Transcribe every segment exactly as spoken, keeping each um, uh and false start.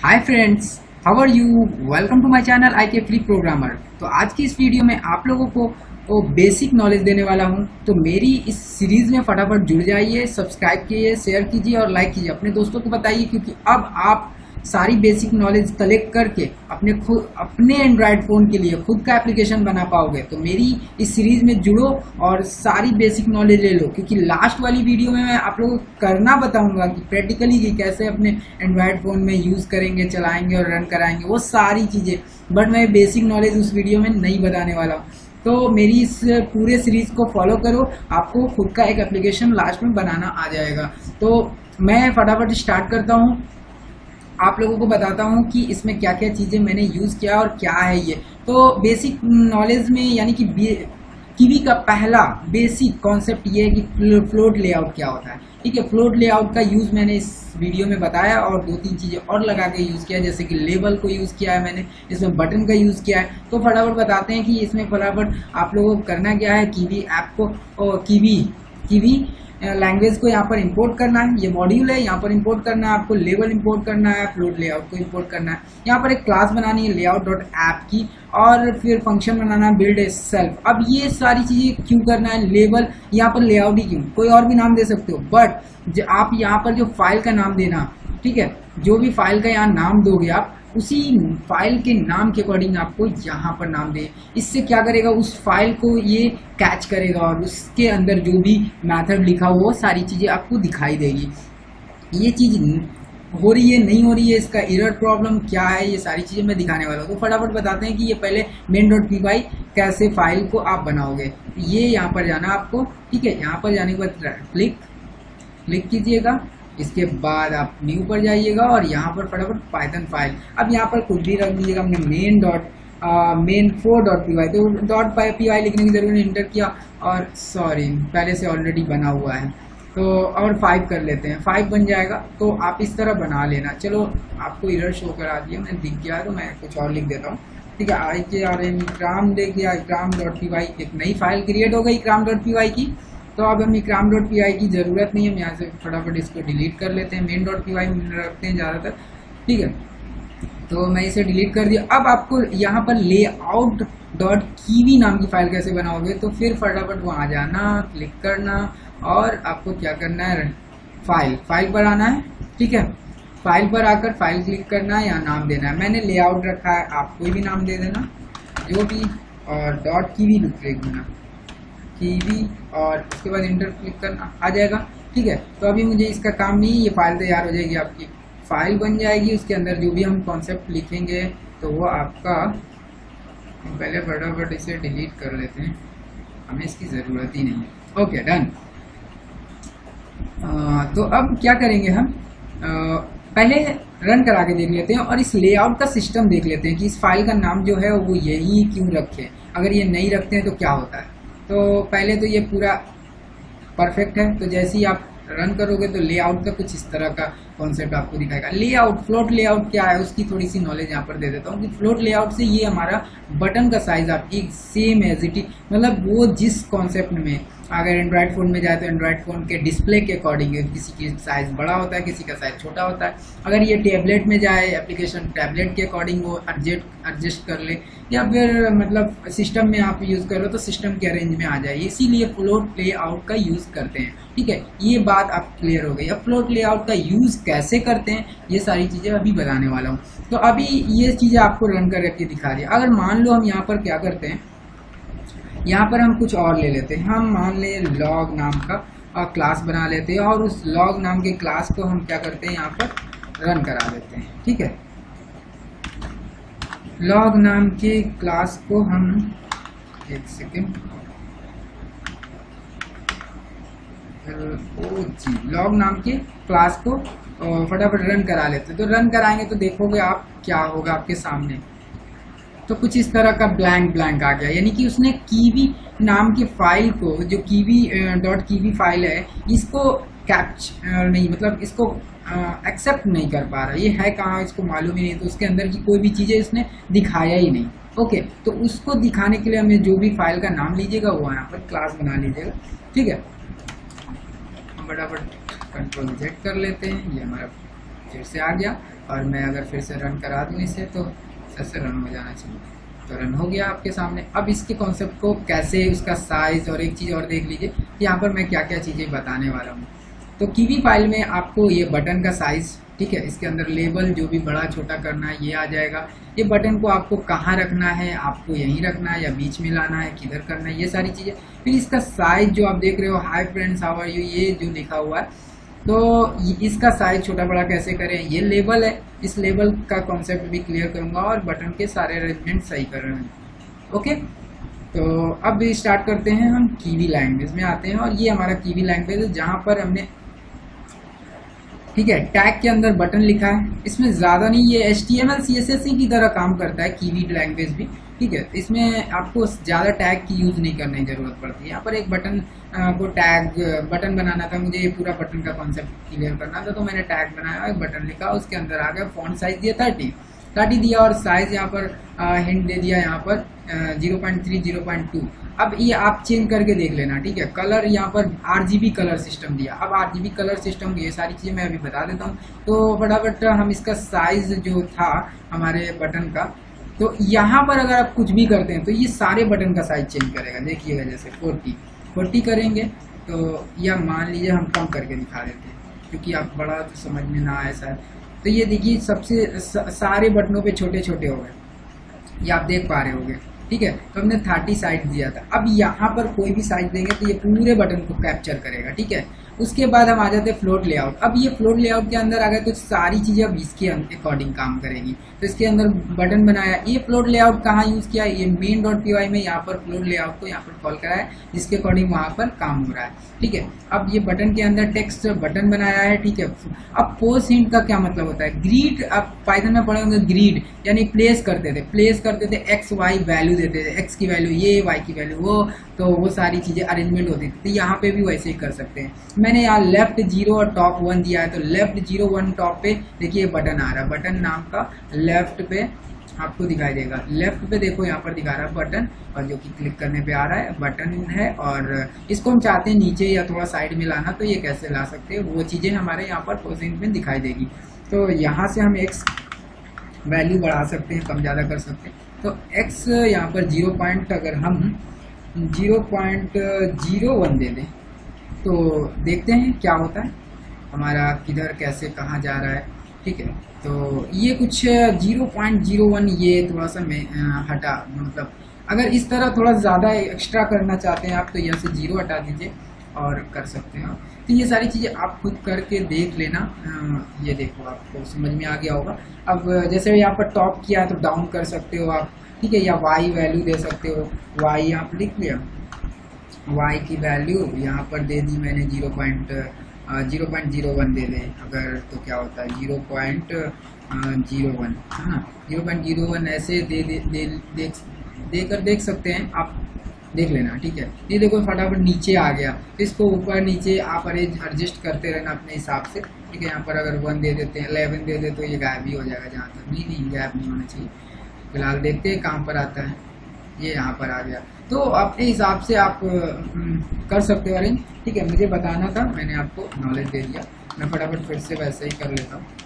Hi friends, how are you. Welcome to my channel I K free programmer. तो आज की इस video में आप लोगों को वो बेसिक नॉलेज देने वाला हूं। तो मेरी इस सीरीज में फटाफट जुड़ जाइए, सब्सक्राइब कीजिए, शेयर कीजिए और लाइक कीजिए, अपने दोस्तों को बताइए, क्योंकि अब आप सारी बेसिक नॉलेज कलेक्ट करके अपने खुद अपने एंड्रॉयड फ़ोन के लिए खुद का एप्लीकेशन बना पाओगे। तो मेरी इस सीरीज में जुड़ो और सारी बेसिक नॉलेज ले लो, क्योंकि लास्ट वाली वीडियो में मैं आप लोगों को करना बताऊंगा कि प्रैक्टिकली कि कैसे अपने एंड्रॉयड फ़ोन में यूज़ करेंगे, चलाएंगे और रन कराएंगे वो सारी चीज़ें। बट मैं बेसिक नॉलेज उस वीडियो में नहीं बताने वाला हूँ। तो मेरी इस पूरे सीरीज को फॉलो करो, आपको खुद का एक एप्लीकेशन लास्ट में बनाना आ जाएगा। तो मैं फटाफट स्टार्ट करता हूँ, आप लोगों को बताता हूँ कि इसमें क्या क्या चीज़ें मैंने यूज़ किया और क्या है ये। तो बेसिक नॉलेज में यानी कि कीवी का पहला बेसिक कॉन्सेप्ट ये है कि फ्लोट लेआउट क्या होता है। ठीक है, फ्लोट लेआउट का यूज़ मैंने इस वीडियो में बताया और दो तीन चीज़ें और लगा के यूज़ किया, जैसे कि लेबल को यूज़ किया है मैंने, इसमें बटन का यूज़ किया है। तो फटाफट बताते हैं कि इसमें फटाफट आप लोगों को करना क्या है। कीवी ऐप को कीवी कीवी लैंग्वेज को यहाँ पर इंपोर्ट करना है, ये मॉड्यूल है, यहाँ पर इंपोर्ट करना है आपको, लेबल इंपोर्ट करना है, फ्लोट लेआउट को इंपोर्ट करना है, यहाँ पर एक क्लास बनानी है लेआउट डॉट ऐप की, और फिर फंक्शन बनाना है बिल्ड सेल्फ। अब ये सारी चीज़ें क्यों करना है, लेबल यहाँ पर लेआउट ही क्यों, कोई और भी नाम दे सकते हो, बट आप यहाँ पर जो फाइल का नाम देना, ठीक है, जो भी फाइल का यहाँ नाम दोगे आप उसी फाइल के नाम के अकॉर्डिंग आपको यहाँ पर नाम दे। इससे क्या करेगा, उस फाइल को ये कैच करेगा और उसके अंदर जो भी मेथड लिखा हुआ सारी चीज़ें आपको दिखाई देगी। ये चीज़ हो रही है नहीं हो रही है, इसका एरर प्रॉब्लम क्या है, ये सारी चीज़ें मैं दिखाने वाला हूँ। तो फटाफट बताते हैं कि ये पहले मेन डॉट पी वाई कैसे फाइल को आप बनाओगे। ये यहाँ पर जाना आपको, ठीक है, यहाँ पर जाने के बाद क्लिक क्लिक कीजिएगा, इसके बाद आप न्यू पर जाइएगा और यहाँ पर फटाफट पाइथन फाइल, अब यहाँ पर कुछ भी रख दीजिएगा। हमने main dot main four dot P Y, तो डॉट पी वाई लिखने की जरूरत नहीं, इंटर किया और सॉरी पहले से ऑलरेडी बना हुआ है, तो और फाइव कर लेते हैं, फाइव बन जाएगा। तो आप इस तरह बना लेना। चलो आपको इरर शो करा दिया, मैं दिख गया तो मैं कुछ और लिख देता हूँ, ठीक है। आई के आर एम इक्राम देख लिया, इक्राम डॉट पी वाई, एक नई फाइल क्रिएट हो गई इक्राम डॉट पी वाई की। तो अब हम इक्राम डॉट पी आई की ज़रूरत नहीं है, हम यहाँ से फटाफट इसको डिलीट कर लेते हैं। मेन डॉट पी वाई रखते हैं ज़्यादातर, ठीक है। तो मैं इसे डिलीट कर दिया। अब आपको यहाँ पर लेआउट डॉट कीवी नाम की फाइल कैसे बनाओगे, तो फिर फटाफट वहाँ जाना, क्लिक करना और आपको क्या करना है, फाइल फाइल पर आना है, ठीक है। फाइल पर आकर फाइल क्लिक करना है, यहाँ नाम देना है। मैंने लेआउट रखा है, आप कोई भी नाम दे देना जो भी, और डॉट कीवी लिख देना कीवी, और उसके बाद इंटर क्लिक करना, आ जाएगा, ठीक है। तो अभी मुझे इसका काम नहीं, ये फाइल तैयार हो जाएगी, आपकी फाइल बन जाएगी। उसके अंदर जो भी हम कॉन्सेप्ट लिखेंगे तो वो आपका, पहले फटाफट इसे डिलीट कर लेते हैं, हमें इसकी ज़रूरत ही नहीं है। Okay done. तो अब क्या करेंगे हम, आ, पहले रन करा के देख लेते हैं और इस लेआउट का सिस्टम देख लेते हैं कि इस फाइल का नाम जो है वो यही क्यों रखे, अगर ये नहीं रखते हैं तो क्या होता है। तो पहले तो ये पूरा परफेक्ट है, तो जैसे ही आप रन करोगे तो लेआउट का कुछ इस तरह का कॉन्सेप्ट आपको दिखाएगा। लेआउट, फ्लोट लेआउट क्या है उसकी थोड़ी सी नॉलेज यहाँ पर दे देता हूँ कि फ्लोट लेआउट से ये हमारा बटन का साइज आपकी सेम एज इट इज, मतलब वो जिस कॉन्सेप्ट में, अगर एंड्रॉयड फ़ोन में जाए तो एंड्रॉयड फ़ोन के डिस्प्ले के अकॉर्डिंग किसी की साइज़ बड़ा होता है, किसी का साइज़ छोटा होता है। अगर ये टैबलेट में जाए एप्लीकेशन, टैबलेट के अकॉर्डिंग वो एडजस्ट एडजस्ट कर ले, या फिर मतलब सिस्टम में आप यूज़ करो तो सिस्टम के रेंज में आ जाए, इसीलिए फ्लोट लेआउट का यूज़ करते हैं, ठीक है। ये बात आप क्लियर हो गई। अब फ्लोट लेआउट का यूज़ कैसे करते हैं ये सारी चीज़ें अभी बताने वाला हूँ। तो अभी ये चीज़ें आपको रन करके दिखा दिया। अगर मान लो हम यहाँ पर क्या करते हैं, यहाँ पर हम कुछ और ले लेते हैं, हम मान ले लॉग नाम का और क्लास बना लेते हैं, और उस लॉग नाम के क्लास को हम क्या करते हैं, यहाँ पर रन करा देते हैं, ठीक है। लॉग नाम के क्लास को हम, एक सेकेंड, ओ जी, लॉग नाम के क्लास को फटाफट रन करा लेते हैं। तो रन कराएंगे तो देखोगे आप क्या होगा आपके सामने, तो कुछ इस तरह का ब्लैंक ब्लैंक आ गया, यानी कि उसने कीवी नाम की फाइल को, जो कीवी डॉट कीवी फाइल है, इसको कैप्च नहीं, मतलब इसको एक्सेप्ट नहीं कर पा रहा, ये है कहाँ इसको मालूम ही नहीं, तो उसके अंदर की कोई भी चीज़ें इसने दिखाया ही नहीं। ओके, तो उसको दिखाने के लिए हमें जो भी फाइल का नाम लीजिएगा वो यहाँ पर क्लास बना लीजिएगा, ठीक है। फटाफट कंट्रोल जेड कर लेते हैं, ये हमारा फिर से आ गया। और मैं अगर फिर से रन करा दूँ इसे तो ऐसे रन हो जाना चाहिए। तो रन हो गया आपके सामने। अब इसके कॉन्सेप्ट को कैसे, उसका साइज़, और एक चीज़ और देख लीजिए यहाँ पर मैं क्या क्या चीज़ें बताने वाला हूँ। तो कीवी फाइल में आपको ये बटन का साइज़, ठीक है, इसके अंदर लेबल जो भी बड़ा छोटा करना है ये आ जाएगा। ये बटन को आपको कहाँ रखना है, आपको यहीं रखना है या बीच में लाना है, किधर करना है, ये सारी चीज़ें। फिर इसका साइज जो आप देख रहे हो, hi friends how are you, ये जो लिखा हुआ है, तो इसका साइज छोटा बड़ा कैसे करें, ये लेबल है। इस लेबल का कॉन्सेप्ट भी क्लियर करूंगा और बटन के सारे अरेंजमेंट सही कर रहे हैं। ओके, तो अब स्टार्ट करते हैं, हम कीवी लैंग्वेज में आते हैं। और ये हमारा कीवी लैंग्वेज है जहाँ पर हमने, ठीक है, टैग के अंदर बटन लिखा है। इसमें ज़्यादा नहीं, ये H T M L C S S की तरह काम करता है कीवी लैंग्वेज भी, ठीक है। इसमें आपको ज़्यादा टैग की यूज़ नहीं करने की ज़रूरत पड़ती है। यहाँ पर एक बटन को टैग बटन बनाना था मुझे, ये पूरा बटन का कॉन्सेप्ट क्लियर करना था, तो मैंने टैग बनाया, एक बटन लिखा, उसके अंदर आ गया, फॉन्ट साइज दिया थर्टी थर्टी दिया और साइज यहाँ पर हिंट दे दिया, यहाँ पर zero point three zero point two. अब ये आप चेंज करके देख लेना, ठीक है। कलर यहाँ पर आरजीबी कलर सिस्टम दिया। अब आरजीबी कलर सिस्टम, ये सारी चीज़ें मैं अभी बता देता हूँ। तो फटाफट हम इसका साइज जो था हमारे बटन का, तो यहाँ पर अगर आप कुछ भी करते हैं तो ये सारे बटन का साइज चेंज करेगा। देखिएगा जैसे फोर्टी फोर्टी करेंगे तो, या मान लीजिए हम कम करके दिखा देते हैं क्योंकि आप बड़ा तो समझ में ना आए शायद। तो ये देखिए सबसे सारे बटनों पे छोटे छोटे हो गए, ये आप देख पा रहे होंगे, ठीक है। तो हमने थर्टी साइज दिया था। अब यहाँ पर कोई भी साइज देंगे तो ये पूरे बटन को कैप्चर करेगा, ठीक है। उसके बाद हम आ जाते हैं फ्लोट लेआउट। अब ये फ्लोट लेआउट के अंदर आ गए कुछ सारी चीजें अब इसके अकॉर्डिंग काम करेगी। तो इसके अंदर बटन बनाया, ये फ्लोट लेआउट कहाँ यूज किया, ये मेन डॉट पी वाई में यहाँ पर फ्लोट लेआउट को यहाँ पर कॉल करा है, जिसके अकॉर्डिंग वहाँ पर काम हो रहा है, ठीक है। अब ये बटन के अंदर टेक्स्ट बटन बनाया है, ठीक है। अब पोस्ट हिंट का क्या मतलब होता है, ग्रीड, आप पाइथन में पढ़े होंगे, ग्रीड यानी प्लेस करते थे, प्लेस करते थे, एक्स वाई वैल्यू देते थे, एक्स की वैल्यू ये, वाई की वैल्यू वो, तो वो सारी चीजें अरेंजमेंट होती थी। तो यहाँ पे भी वैसे ही कर सकते हैं। मैंने यहाँ लेफ्ट जीरो और टॉप वन दिया है, तो लेफ्ट जीरो वन टॉप पे देखिए बटन आ रहा है, बटन नाम का लेफ्ट पे आपको दिखाई देगा। लेफ्ट पे देखो यहाँ पर दिखा रहा है बटन, और जो कि क्लिक करने पे आ रहा है बटन है। और इसको हम चाहते हैं नीचे या थोड़ा साइड में लाना, तो ये कैसे ला सकते हैं, वो चीजें हमारे यहाँ पर पोजिशन में दिखाई देगी। तो यहाँ से हम एक्स वैल्यू बढ़ा सकते हैं, कम ज़्यादा कर सकते हैं। तो एक्स यहाँ पर जीरो पॉइंट अगर हम जीरो पॉइंट जीरो वन दे दें तो देखते हैं क्या होता है, हमारा किधर कैसे कहाँ जा रहा है, ठीक है। तो ये कुछ जीरो पॉइंट जीरो वन ये थोड़ा सा में हटा, मतलब अगर इस तरह थोड़ा ज़्यादा एक्स्ट्रा करना चाहते हैं आप तो यहाँ से जीरो हटा दीजिए और कर सकते हैं। तो ये सारी चीज़ें आप खुद करके देख लेना। ये देखो आपको समझ में आ गया होगा। अब जैसे यहाँ पर टॉप किया तो डाउन कर सकते हो आप, ठीक है, या वाई वैल्यू दे सकते हो, वाई यहाँ पर लिख लिया, वाई की वैल्यू यहाँ पर दे दी मैंने zero point zero point zero one दे दें अगर, तो क्या होता है जीरो पॉइंट जीरो वन, हाँ जीरो पॉइंट जीरो वन ऐसे दे दे दे देख देकर देख सकते हैं आप, देख लेना, ठीक है। ये देखो फटाफट नीचे आ गया, इसको ऊपर नीचे आप अरेंज एडजस्ट करते रहना अपने हिसाब से, ठीक है। यहाँ पर अगर वन दे देते हैं, इलेवन दे दे तो ये गायब ही हो जाएगा, जहाँ तक नहीं नहीं गायब नहीं होना चाहिए। फिलहाल देखते हैं कहाँ पर आता है, ये यहाँ पर आ गया। तो अपने हिसाब से आप कर सकते हो अरेंज, ठीक है। मुझे बताना था, मैंने आपको नॉलेज दे दिया, मैं फटाफट फिर से वैसे ही कर लेता हूँ।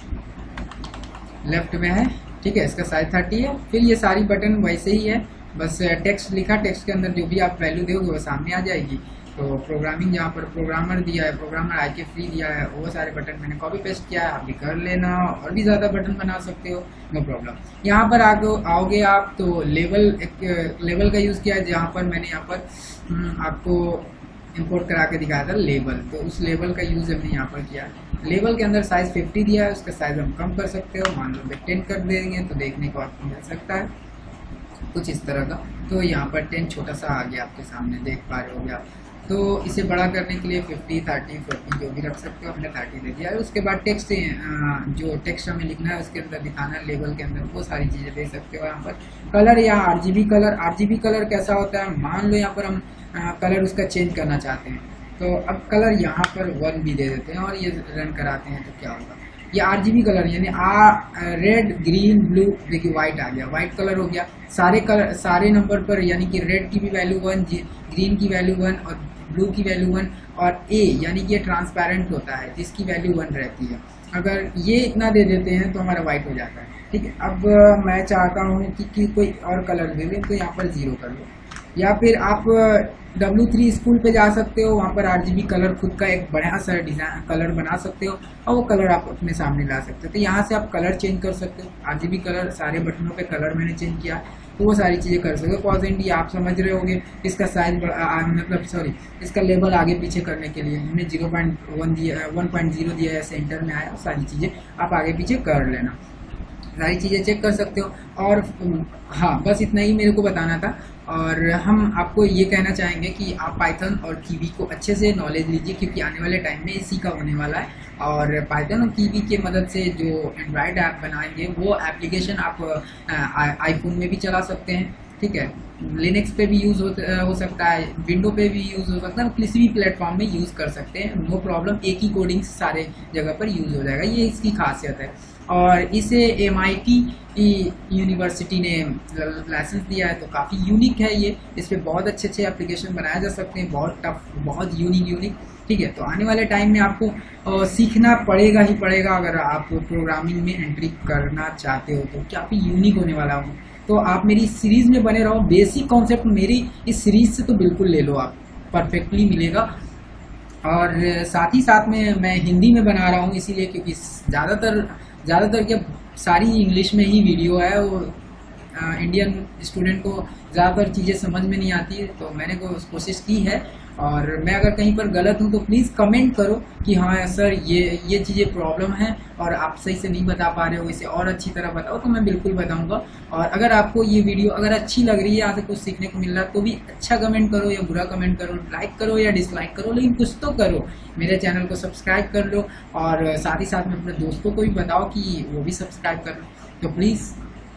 लेफ्ट में है, ठीक है, इसका साइज थर्टी है। फिर ये सारी बटन वैसे ही है, बस टेक्स्ट लिखा, टेक्स्ट के अंदर जो भी आप वैल्यू दोगे वो सामने आ जाएगी। तो प्रोग्रामिंग जहाँ पर प्रोग्रामर दिया है, प्रोग्रामर आई के फ्री दिया है, वो सारे बटन मैंने कॉपी पेस्ट किया है, आप भी कर लेना और भी ज़्यादा बटन बना सकते हो, नो प्रॉब्लम। यहाँ पर आगे आओगे आप तो लेवल, एक लेवल का यूज़ किया है, जहाँ पर मैंने यहाँ पर आपको इंपोर्ट करा के दिखाया था लेवल, तो उस लेवल का यूज़ हमने यहाँ पर किया। लेवल के अंदर साइज फिफ्टी दिया है, उसका साइज हम कम कर सकते हो, मान लो टेन कर देंगे तो देखने को आपको मिल सकता है कुछ इस तरह का। तो यहाँ पर टेन छोटा सा आ गया आपके सामने, देख पा रहे हो गया। तो इसे बड़ा करने के लिए फिफ्टी, थर्टी, फोर्टी जो भी रख सकते हो, हमने थर्टी दे दिया है। उसके बाद टेक्स्ट, जो टेक्स्ट हमें लिखना है उसके अंदर दिखाना है लेवल के अंदर, वो सारी चीज़ें दे सकते हो। यहाँ पर कलर या आरजीबी कलर, आरजीबी कलर कैसा होता है, मान लो यहाँ पर हम कलर उसका चेंज करना चाहते हैं, तो अब कलर यहाँ पर वन भी दे देते हैं और ये रन कराते हैं तो क्या होगा, ये आरजीबी कलर यानी आ रेड, ग्रीन, ब्लू, देखिए व्हाइट आ गया, व्हाइट कलर हो गया। सारे कलर सारे नंबर पर, यानी कि रेड की भी वैल्यू वन, ग्रीन की वैल्यू वन और ब्लू की वैल्यू वन, और ए यानी कि ये ट्रांसपेरेंट होता है जिसकी वैल्यू वन रहती है। अगर ये इतना दे देते हैं तो हमारा वाइट हो जाता है। ठीक है, अब मैं चाहता हूँ कि, कि कोई और कलर दे दें, तो यहाँ पर जीरो कर लो, या फिर आप डब्ल्यू थ्री स्कूल पे जा सकते हो, वहाँ पर आरजीबी कलर खुद का एक बढ़िया सा डिजाइन कलर बना सकते हो और वो कलर आप अपने सामने ला सकते हो। तो यहाँ से आप कलर चेंज कर सकते हो, आरजीबी कलर, सारे बटनों पे कलर मैंने चेंज किया, तो वो सारी चीज़ें कर सकते हो। पॉज एंड डी आप समझ रहे होगे, इसका साइज मतलब सॉरी इसका लेवल आगे पीछे करने के लिए हमने जीरो पॉइंट वन दिया, वन पॉइंट जीरो दिया है, सेंटर में आया, सारी चीज़ें आप आगे पीछे कर लेना, सारी चीज़ें चेक कर सकते हो। और हाँ, बस इतना ही मेरे को बताना था। और हम आपको ये कहना चाहेंगे कि आप पाइथन और कीवी को अच्छे से नॉलेज लीजिए, क्योंकि आने वाले टाइम में इसी का होने वाला है। और पाइथन और कीवी के मदद से जो एंड्रॉयड ऐप बनाएंगे वो एप्लीकेशन आप आईफोन में भी चला सकते हैं। ठीक है, लिनक्स पे भी यूज़ हो, हो सकता है, विंडो पे भी यूज़ हो सकता है, किसी भी प्लेटफॉर्म में यूज़ कर सकते हैं, नो प्रॉब्लम। एक ही कोडिंग सारे जगह पर यूज़ हो जाएगा, ये इसकी खासियत है। और इसे एम आई टी यूनिवर्सिटी ने लाइसेंस दिया है, तो काफ़ी यूनिक है ये, इस पर बहुत अच्छे अच्छे एप्लीकेशन बनाए जा सकते हैं, बहुत टफ, बहुत यूनिक यूनिक। ठीक है, तो आने वाले टाइम में आपको आ, सीखना पड़ेगा ही पड़ेगा अगर आप प्रोग्रामिंग में एंट्री करना चाहते हो, तो काफ़ी यूनिक होने वाला हूँ। तो आप मेरी सीरीज़ में बने रहो, बेसिक कॉन्सेप्ट मेरी इस सीरीज़ से तो बिल्कुल ले लो, आप परफेक्टली मिलेगा। और साथ ही साथ में मैं हिंदी में बना रहा हूँ, इसीलिए क्योंकि ज़्यादातर ज़्यादातर क्या सारी इंग्लिश में ही वीडियो है, वो इंडियन स्टूडेंट को ज़्यादातर चीज़ें समझ में नहीं आती है, तो मैंने को कोशिश की है। और मैं अगर कहीं पर गलत हूँ तो प्लीज़ कमेंट करो कि हाँ सर ये ये चीज़ें प्रॉब्लम है और आप सही से नहीं बता पा रहे हो, इसे और अच्छी तरह बताओ, तो मैं बिल्कुल बताऊँगा। और अगर आपको ये वीडियो अगर अच्छी लग रही है, यहाँ से कुछ सीखने को मिल रहा है, तो भी अच्छा कमेंट करो या बुरा कमेंट करो, लाइक करो या डिसलाइक करो, लेकिन कुछ तो करो, मेरे चैनल को सब्सक्राइब कर लो। और साथ ही साथ में अपने दोस्तों को भी बताओ कि वो भी सब्सक्राइब कर लो। तो प्लीज़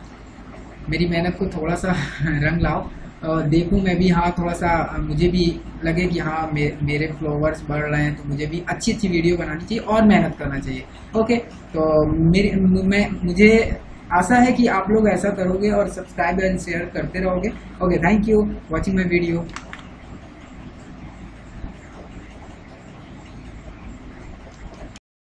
मेरी मेहनत को थोड़ा सा रंग लाओ, और देखूं मैं भी, हाँ थोड़ा सा मुझे भी लगे कि हाँ मे, मेरे फॉलोअर्स बढ़ रहे हैं, तो मुझे भी अच्छी अच्छी वीडियो बनानी चाहिए और मेहनत करना चाहिए। ओके, तो मेरे मैं मुझे आशा है कि आप लोग ऐसा करोगे और सब्सक्राइब एंड शेयर करते रहोगे। Okay, thank you watching my video.